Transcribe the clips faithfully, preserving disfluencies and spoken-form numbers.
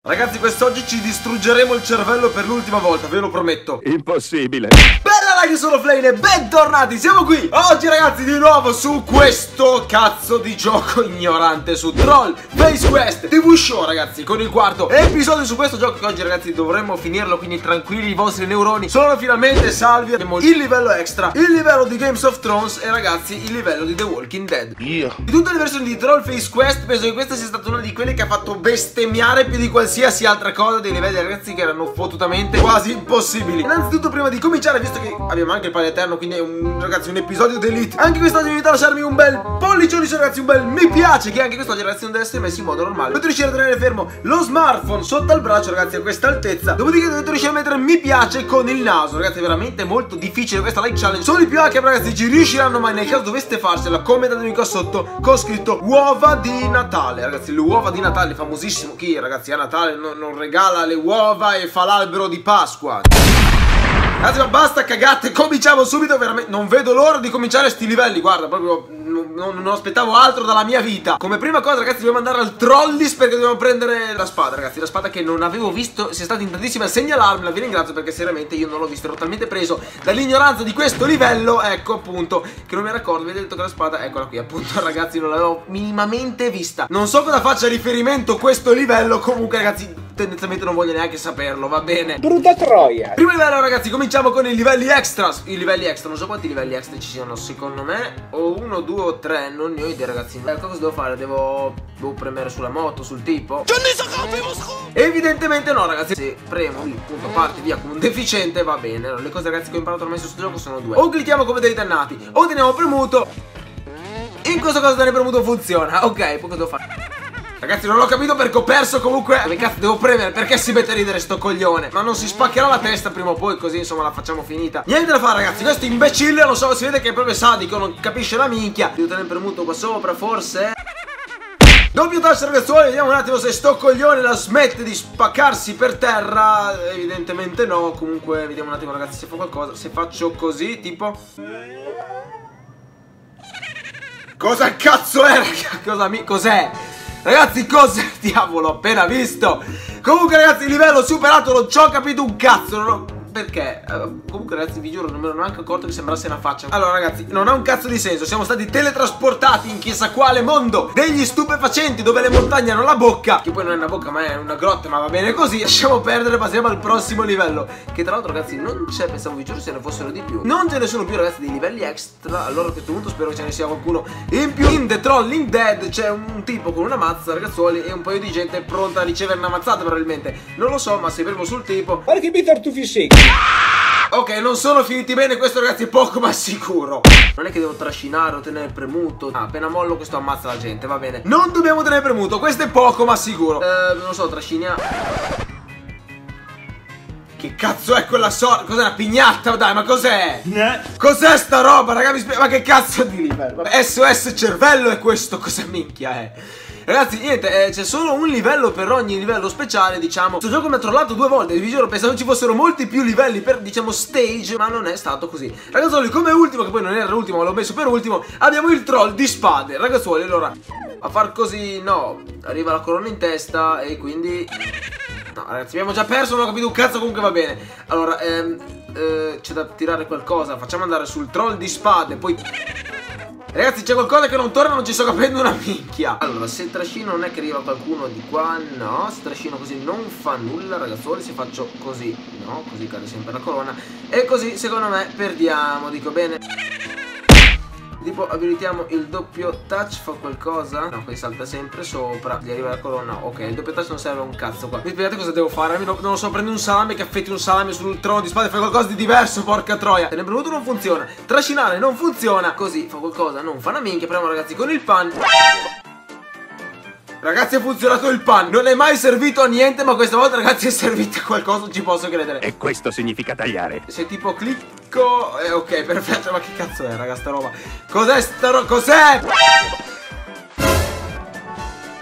Ragazzi, quest'oggi ci distruggeremo il cervello per l'ultima volta, ve lo prometto. Impossibile. Bella ragazzi, sono Flame e bentornati, siamo qui oggi ragazzi di nuovo su questo cazzo di gioco ignorante, su Troll Face Quest T V Show ragazzi, con il quarto episodio su questo gioco che oggi ragazzi dovremmo finirlo, quindi tranquilli, i vostri neuroni sono finalmente salvi. Abbiamo il livello extra, il livello di Games of Thrones e ragazzi il livello di The Walking Dead. Io. Di tutte le versioni di Troll Face Quest penso che questa sia stata una di quelle che ha fatto bestemmiare più di qualsiasi altra cosa, dei livelli ragazzi che erano fottutamente quasi impossibili. Innanzitutto, prima di cominciare, visto che abbiamo anche il pane eterno, quindi è un ragazzi un episodio d'elite, anche quest'oggi vi invito a lasciarmi un bel pollicione su ragazzi, un bel mi piace, che anche quest'oggi ragazzi non deve essere messo in modo normale. Dovete riuscire a tenere fermo lo smartphone sotto al braccio ragazzi a questa altezza, dopodiché dovete riuscire a mettere mi piace con il naso ragazzi, è veramente molto difficile questa like challenge. Solo i più hacker ragazzi ci riusciranno, ma nel caso doveste farsela commentatemi qua sotto con scritto uova di Natale ragazzi. Le uova di Natale, famosissimo, chi ragazzi a Natale non, non regala le uova e fa l'albero di Pasqua. Ragazzi, ma basta cagate, cominciamo subito, veramente non vedo l'ora di cominciare sti livelli, guarda, proprio non, non, non aspettavo altro dalla mia vita. Come prima cosa ragazzi dobbiamo andare al Trollis perché dobbiamo prendere la spada ragazzi, la spada che non avevo visto, siete stati in tantissimi a segnalarmela, vi ringrazio perché seriamente io non l'ho visto, ero talmente preso dall'ignoranza di questo livello, ecco appunto, che non mi era accorto, vedete detto che la spada, eccola qui appunto ragazzi, non l'avevo minimamente vista. Non so cosa faccia riferimento questo livello, comunque ragazzi tendenzialmente non voglio neanche saperlo, va bene. Brutta troia. Primo livello ragazzi, cominciamo con i livelli extra. I livelli extra, non so quanti livelli extra ci siano, secondo me o uno, due o tre, non ne ho idea ragazzi. Eh, cosa devo fare? Devo, devo premere sulla moto, sul tipo? Evidentemente no ragazzi. Se premo lì, appunto, parte via come un deficiente, va bene. Allora, le cose ragazzi che ho imparato ormai su questo gioco sono due: o clicchiamo come dei dannati, o teniamo premuto. In questo caso tenere premuto funziona. Ok, poi cosa devo fare? Ragazzi non ho capito perché ho perso comunque. Che cazzo devo premere? Perché si mette a ridere sto coglione? Ma non si spaccherà la testa prima o poi, così insomma la facciamo finita. Niente da fare ragazzi, questo imbecille, lo so, si vede che è proprio sadico, non capisce la minchia. Devo tenere premuto qua sopra forse. Doppio tasto ragazzuoli, vediamo un attimo se sto coglione la smette di spaccarsi per terra. Evidentemente no, comunque vediamo un attimo ragazzi se fa qualcosa. Se faccio così tipo. Cosa cazzo è raga? Cosa mi... cos'è? Ragazzi, cos'è? Diavolo, ho appena visto. Comunque ragazzi, il livello superato, non ci ho capito un cazzo, non ho... perché? Uh, comunque ragazzi vi giuro non me ne ho neanche accorto che sembrasse una faccia. Allora ragazzi, non ha un cazzo di senso. Siamo stati teletrasportati in chissà quale mondo degli stupefacenti, dove le montagne hanno la bocca, che poi non è una bocca ma è una grotta, ma va bene così. Lasciamo perdere, passiamo al prossimo livello, che tra l'altro ragazzi non c'è, pensavo vi giuro se ne fossero di più. Non ce ne sono più ragazzi dei livelli extra. Allora a questo punto spero che ce ne sia qualcuno in più. In The Trolling Dead c'è un tipo con una mazza ragazzuoli e un paio di gente pronta a ricevere una mazzata probabilmente. Non lo so, ma se premo sul tipo. Guarda che bei tartufi secchi. Ok, non sono finiti bene, questo ragazzi è poco ma sicuro. Non è che devo trascinare o tenere premuto. Ah, appena mollo questo ammazza la gente, va bene. Non dobbiamo tenere premuto, questo è poco ma sicuro. Eh, non lo so, trasciniamo. Che cazzo è quella sorta? Cos'è una pignatta? Dai, ma cos'è? Cos'è sta roba, raga? Mi spiega, ma che cazzo di livello? S O S cervello è questo? Cosa minchia è? Ragazzi, niente, eh, c'è solo un livello per ogni livello speciale, diciamo. Questo gioco mi ha trollato due volte, vi giuro, pensavo ci fossero molti più livelli per, diciamo, stage, ma non è stato così. Ragazzuoli, come ultimo, che poi non era l'ultimo, ma l'ho messo per ultimo, abbiamo il troll di spade. Ragazzuoli, allora, a far così, no, arriva la corona in testa e quindi... No, ragazzi, abbiamo già perso, non ho capito un cazzo, comunque va bene. Allora, ehm, eh, c'è da tirare qualcosa, facciamo andare sul troll di spade, poi... Ragazzi c'è qualcosa che non torna, non ci sto capendo una minchia. Allora se trascino non è che arriva qualcuno di qua, no. Se trascino così non fa nulla ragazzuoli. Se faccio così, no, così cade sempre la corona. E così secondo me perdiamo, dico bene. Tipo abilitiamo il doppio touch, fa qualcosa? No, poi salta sempre sopra, gli arriva la corona. Ok, il doppio touch non serve a un cazzo qua. Mi spiegate cosa devo fare? Non lo so, prendi un salame, che affetti un salame sul trono di spade, fai qualcosa di diverso, porca troia. Tenere premuto non funziona, trascinare non funziona. Così fa qualcosa, non fa una minchia. Proviamo ragazzi con il pan. Ragazzi è funzionato il pan, non è mai servito a niente, ma questa volta ragazzi è servito a qualcosa, non ci posso credere. E questo significa tagliare. Se tipo clicco, eh, ok, perfetto, ma che cazzo è raga sta roba? Cos'è sta roba? Cos'è?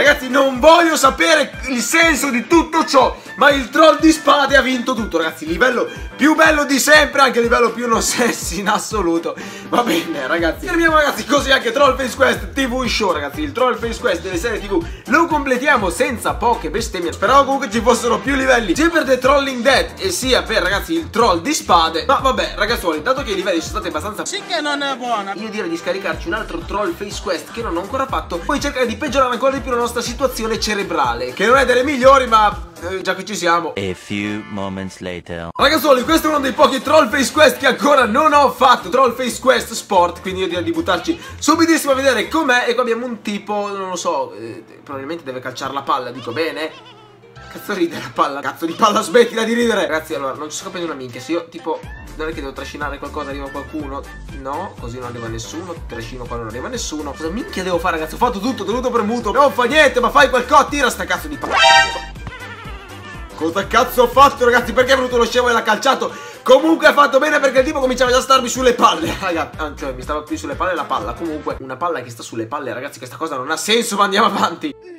Ragazzi, non voglio sapere il senso di tutto ciò, ma il troll di spade ha vinto tutto, ragazzi. Livello più bello di sempre, anche livello più non sessi in assoluto. Va bene, ragazzi. Terminiamo, ragazzi, così anche Troll Face Quest T V Show, ragazzi. Il Troll Face Quest delle serie T V lo completiamo senza poche bestemmie. Speravo comunque ci fossero più livelli, sia per The Trolling Dead e sia per, ragazzi, il troll di spade. Ma vabbè, ragazzuoli, dato che i livelli sono stati abbastanza sì che non è buona, io direi di scaricarci un altro Troll Face Quest che non ho ancora fatto, poi cercare di peggiorare ancora di più la nostra situazione cerebrale, che non è delle migliori, ma eh, già che ci siamo. A few moments later. Ragazzuoli, questo è uno dei pochi Troll Face Quest che ancora non ho fatto, Troll Face Quest Sport, quindi io direi di buttarci subitissimo a vedere com'è. E qua abbiamo un tipo, non lo so, eh, probabilmente deve calciare la palla, dico bene? Cazzo ride la palla, cazzo di palla, smettila di ridere. Ragazzi, allora, non ci sto capendo una minchia. Se io, tipo, non è che devo trascinare qualcosa, arriva qualcuno. No, così non arriva nessuno. Trascino qua, non arriva nessuno. Cosa minchia devo fare, ragazzi? Ho fatto tutto, tenuto premuto. Non fa niente, ma fai qualcosa, tira sta cazzo di palla. Cosa cazzo ho fatto, ragazzi? Perché è venuto lo scemo e l'ha calciato? Comunque ha fatto bene, perché il tipo cominciava già a starmi sulle palle, ragazzi. Ah, cioè, mi stava più sulle palle la palla. Comunque, una palla che sta sulle palle, ragazzi, questa cosa non ha senso, ma andiamo avanti.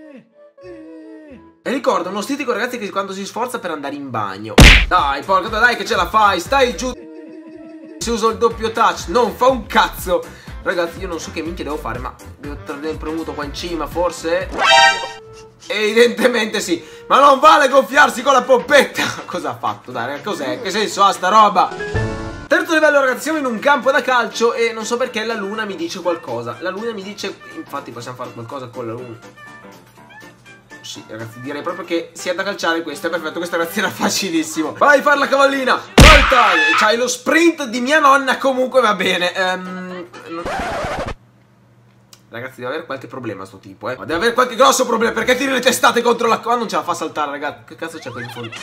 E ricorda uno stitico, ragazzi, che quando si sforza per andare in bagno. Dai, porca, dai che ce la fai, stai giù. Se uso il doppio touch, non fa un cazzo. Ragazzi, io non so che minchia devo fare, ma devo tenere premuto qua in cima, forse? Evidentemente sì. Ma non vale gonfiarsi con la pompetta. Cosa ha fatto? Dai, cos'è? Che senso ha sta roba? Terzo livello, ragazzi, siamo in un campo da calcio e non so perché la luna mi dice qualcosa. La luna mi dice, infatti possiamo fare qualcosa con la luna. Sì, ragazzi, direi proprio che sia da calciare questo. È perfetto, questa ragazzi era facilissimo. Vai a far la cavallina. Volta. C'hai lo sprint di mia nonna. Comunque va bene. um, non... Ragazzi, deve avere qualche problema sto tipo, eh. Ma deve avere qualche grosso problema. Perché tiri le testate contro la... Ah, non ce la fa saltare, ragazzi. Che cazzo c'è qua in fondo?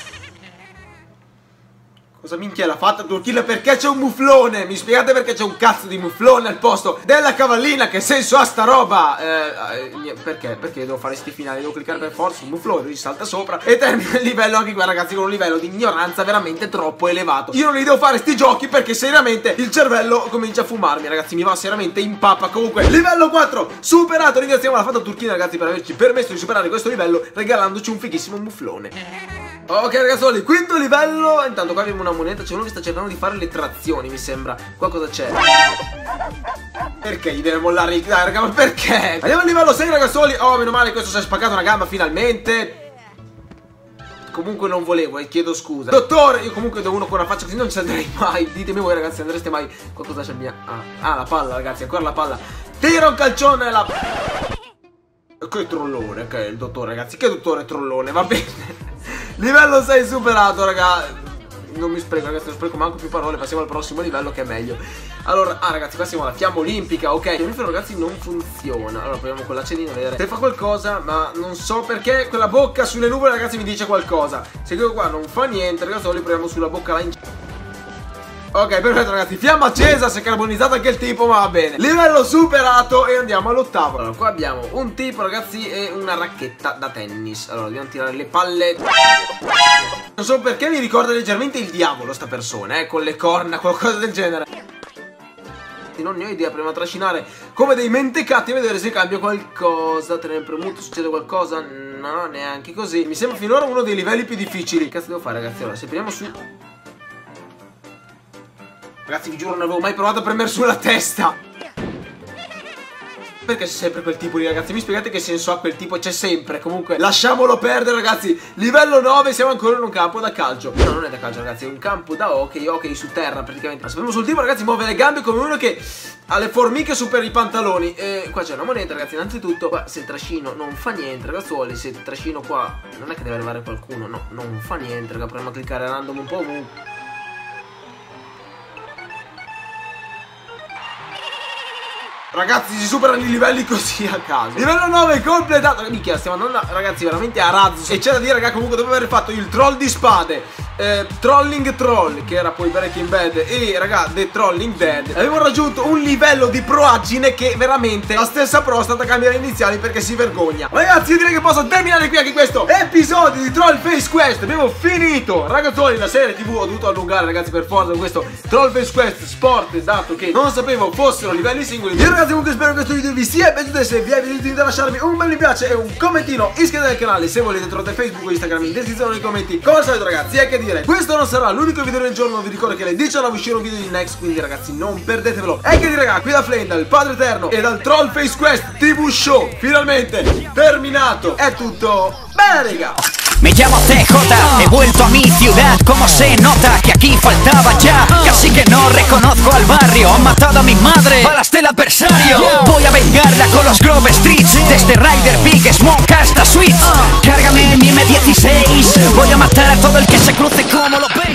Cosa minchia l'ha fatta Turchilla? Perché c'è un muflone? Mi spiegate perché c'è un cazzo di muflone al posto della cavallina? Che senso ha sta roba? Eh, eh, perché? Perché devo fare sti finali? Devo cliccare per forza un muflone, lui salta sopra e termina il livello anche qua, ragazzi, con un livello di ignoranza veramente troppo elevato. Io non li devo fare sti giochi perché seriamente il cervello comincia a fumarmi, ragazzi, mi va seriamente in pappa. Comunque, livello quattro superato. Ringraziamo la Fata Turchina, ragazzi, per averci permesso di superare questo livello regalandoci un fighissimo muflone. Ok, ragazzoli, quinto livello. Intanto qua abbiamo una moneta. C'è uno che sta cercando di fare le trazioni, mi sembra. Qua cosa c'è? Perché gli deve mollare il... Dai, raga, ma perché? Andiamo al livello sei, ragazzoli. Oh, meno male, questo si è spaccato una gamba finalmente. Comunque non volevo, e eh, chiedo scusa. Dottore, io comunque do uno con una faccia così non ci andrei mai. Ditemi voi, ragazzi, andreste mai... Qua cosa c'è mia... Ah, ah, la palla, ragazzi, ancora la palla. Tira un calcione la... Che trollone, che è il dottore, ragazzi. Che dottore trollone, va bene. Livello sei superato, raga. Non mi spreco, ragazzi, non spreco manco più parole. Passiamo al prossimo livello che è meglio. Allora, ah, ragazzi, qua siamo alla fiamma olimpica. Ok, il microfono, ragazzi, non funziona. Allora, proviamo con l'accendino a vedere se fa qualcosa. Ma non so perché quella bocca sulle nuvole, ragazzi, mi dice qualcosa. Se quello qua non fa niente, ragazzi, proviamo sulla bocca là in... Ok, perfetto, ragazzi, fiamma accesa, si è carbonizzato anche il tipo, ma va bene. Livello superato e andiamo all'ottavo. Allora, qua abbiamo un tipo, ragazzi, e una racchetta da tennis. Allora, dobbiamo tirare le palle. Non so perché mi ricorda leggermente il diavolo sta persona, eh, con le corna, qualcosa del genere. Non ne ho idea, proviamo a trascinare come dei mentecatti a vedere se cambia qualcosa. Tenere premuto, succede qualcosa? No, neanche così. Mi sembra finora uno dei livelli più difficili. Che cazzo devo fare, ragazzi? Allora, se prendiamo su... Ragazzi, vi giuro, non avevo mai provato a premere sulla testa. Perché c'è sempre quel tipo lì, ragazzi? Mi spiegate che senso ha quel tipo? C'è sempre. Comunque, lasciamolo perdere, ragazzi. Livello nove, siamo ancora in un campo da calcio. No, non è da calcio, ragazzi, è un campo da hockey. Hockey su terra, praticamente. Ma sappiamo sul tipo, ragazzi, muove le gambe come uno che ha le formiche su per i pantaloni. E qua c'è una moneta, ragazzi, innanzitutto. Qua, se trascino, non fa niente, ragazzuoli. Se trascino qua, non è che deve arrivare qualcuno. No, non fa niente, raga. Proviamo a cliccare random un po' ovunque. Ragazzi, si superano i livelli così a caso. Livello nove completato. Minchia, stiamo andando, ragazzi, veramente a razzo. E c'è da dire, raga, comunque dopo aver fatto il troll di spade eh, Trolling Troll, che era poi Breaking Bad, e raga The Trolling Dead, abbiamo raggiunto un livello di proagine che veramente la stessa pro è stata a cambiare iniziali perché si vergogna. Ragazzi, io direi che posso terminare qui anche questo episodio di Troll Face Quest. Abbiamo finito, ragazzoli, la serie tv. Ho dovuto allungare, ragazzi, per forza, con questo Troll Face Quest Sport, dato che non sapevo fossero livelli singoli. Io, ragazzi, comunque spero che questo video vi sia piaciuto, e se vi è piaciuto da lasciarmi un bel mi piace e un commentino, iscrivetevi al canale se volete, trovate Facebook o Instagram in descrizione nei commenti. Come al solito, ragazzi, è che dire, questo non sarà l'unico video del giorno, vi ricordo che alle diciannove uscirà un video di Next, quindi ragazzi non perdetevelo. E che dire, raga, qui da Flame, dal Padre Eterno e dal Troll Face Quest tivù Show, finalmente terminato. È tutto bene, raga. Me llamo T J, he vuelto a mi ciudad. Como se nota que aquí faltaba ya. Casi que no reconozco al barrio. Han matado a mi madre, balas del adversario. Voy a vengarla con los Grove Streets. Desde Rider, Big Smoke hasta Sweets. Cárgame mi M dieciséis. Voy a matar a todo el que se cruce como lo ve.